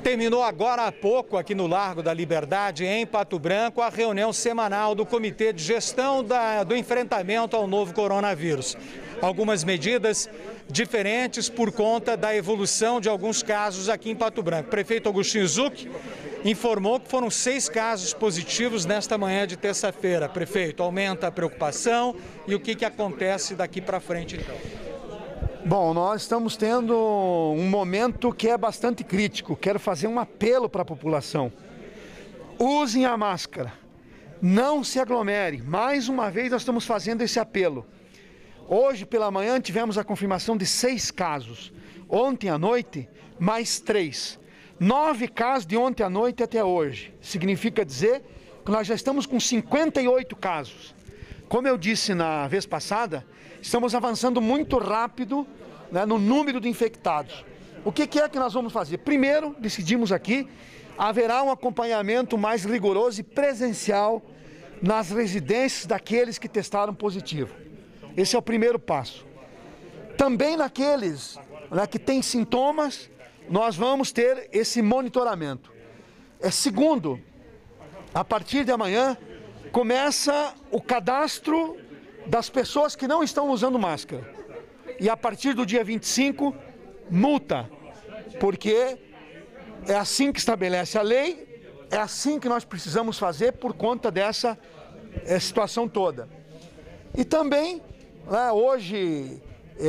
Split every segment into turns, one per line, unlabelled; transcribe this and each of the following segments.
Terminou agora há pouco, aqui no Largo da Liberdade, em Pato Branco, a reunião semanal do Comitê de Gestão do Enfrentamento ao Novo Coronavírus. Algumas medidas diferentes por conta da evolução de alguns casos aqui em Pato Branco. O prefeito Agostinho Zucchi informou que foram 6 casos positivos nesta manhã de terça-feira. Prefeito, aumenta a preocupação e o que acontece daqui para frente, então?
Bom, nós estamos tendo um momento que é bastante crítico. Quero fazer um apelo para a população. Usem a máscara, não se aglomere. Mais uma vez nós estamos fazendo esse apelo. Hoje pela manhã tivemos a confirmação de 6 casos. Ontem à noite, mais 3. 9 casos de ontem à noite até hoje. Significa dizer que nós já estamos com 58 casos. Como eu disse na vez passada, estamos avançando muito rápido, né, no número de infectados. O que é que nós vamos fazer? Primeiro, decidimos aqui, haverá um acompanhamento mais rigoroso e presencial nas residências daqueles que testaram positivo. Esse é o primeiro passo. Também naqueles, né, que têm sintomas, nós vamos ter esse monitoramento. Segundo, a partir de amanhã, começa o cadastro das pessoas que não estão usando máscara. E a partir do dia 25, multa. Porque é assim que estabelece a lei, é assim que nós precisamos fazer por conta dessa situação toda. E também, né, hoje,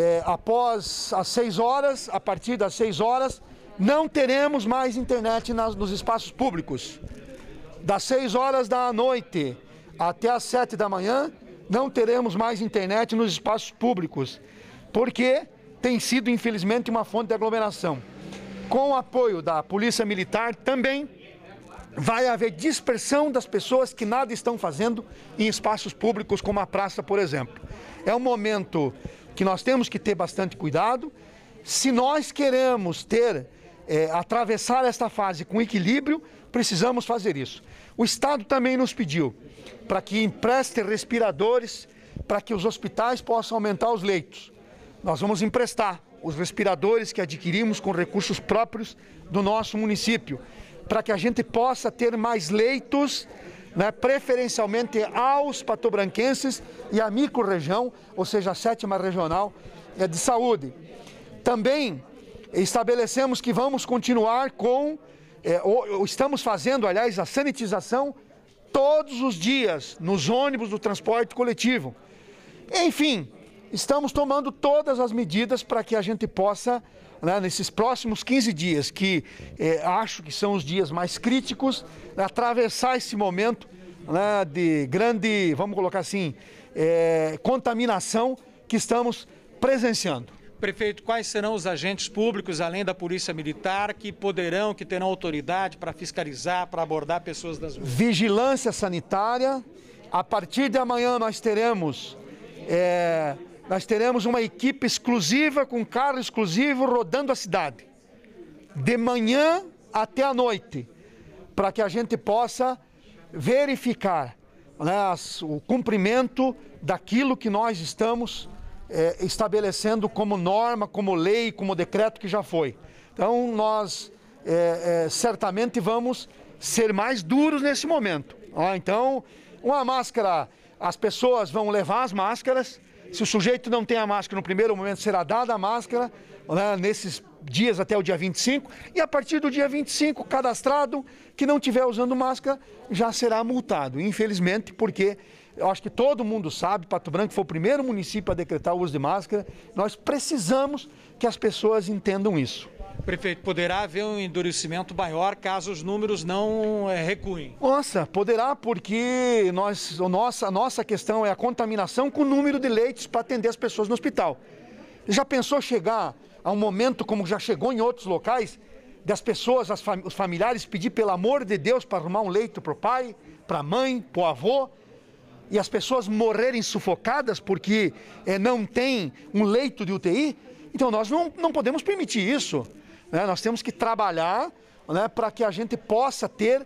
após as 6 horas, a partir das 6 horas, não teremos mais internet nos espaços públicos. Das 6 horas da noite até as 7 da manhã, não teremos mais internet nos espaços públicos, porque tem sido, infelizmente, uma fonte de aglomeração. Com o apoio da Polícia Militar, também vai haver dispersão das pessoas que nada estão fazendo em espaços públicos, como a praça, por exemplo. É um momento que nós temos que ter bastante cuidado. Se nós queremos atravessar esta fase com equilíbrio, precisamos fazer isso. O Estado também nos pediu para que empreste respiradores, para que os hospitais possam aumentar os leitos. Nós vamos emprestar os respiradores que adquirimos com recursos próprios do nosso município, para que a gente possa ter mais leitos, né, preferencialmente aos patobranquenses e à microrregião, ou seja, a 7ª Regional de Saúde. Também estabelecemos que vamos continuar estamos fazendo, aliás, a sanitização todos os dias nos ônibus do transporte coletivo. Enfim, estamos tomando todas as medidas para que a gente possa, né, nesses próximos 15 dias, que acho que são os dias mais críticos, atravessar esse momento, né, de grande, vamos colocar assim, contaminação que estamos presenciando.
Prefeito, quais serão os agentes públicos, além da Polícia Militar, que terão autoridade para fiscalizar, para abordar pessoas das ruas?
Vigilância sanitária. A partir de amanhã nós teremos uma equipe exclusiva, com carro exclusivo, rodando a cidade. De manhã até a noite, para que a gente possa verificar, né, o cumprimento daquilo que nós estamos estabelecendo como norma, como lei, como decreto que já foi. Então nós certamente vamos ser mais duros nesse momento. Então, uma máscara, as pessoas vão levar as máscaras. Se o sujeito não tem a máscara no primeiro momento, será dada a máscara, né, nesses dias até o dia 25, e a partir do dia 25, cadastrado que não estiver usando máscara já será multado, infelizmente, porque eu acho que todo mundo sabe, Pato Branco foi o primeiro município a decretar o uso de máscara. Nós precisamos que as pessoas entendam isso.
Prefeito, poderá haver um endurecimento maior caso os números não recuem?
Nossa, poderá, porque a nossa questão é a contaminação com o número de leitos para atender as pessoas no hospital. Já pensou chegar a um momento, como já chegou em outros locais, das pessoas, os familiares pedir pelo amor de Deus para arrumar um leito para o pai, para a mãe, para o avô, e as pessoas morrerem sufocadas porque não tem um leito de UTI? Então nós não podemos permitir isso, né? Nós temos que trabalhar, né, para que a gente possa ter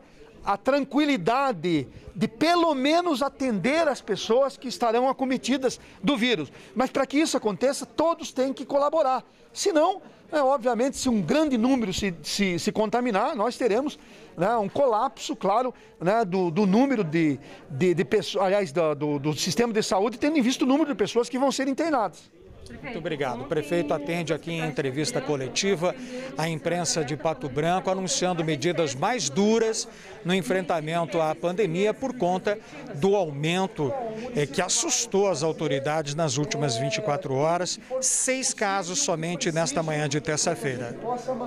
a tranquilidade de pelo menos atender as pessoas que estarão acometidas do vírus. Mas para que isso aconteça, todos têm que colaborar. Senão, obviamente, se um grande número se contaminar, nós teremos, né, um colapso, claro, né, do número de pessoas, aliás, do sistema de saúde, tendo em vista o número de pessoas que vão ser internadas.
Muito obrigado. O prefeito atende aqui em entrevista coletiva à imprensa de Pato Branco, anunciando medidas mais duras no enfrentamento à pandemia por conta do aumento que assustou as autoridades nas últimas 24 horas. 6 casos somente nesta manhã de terça-feira.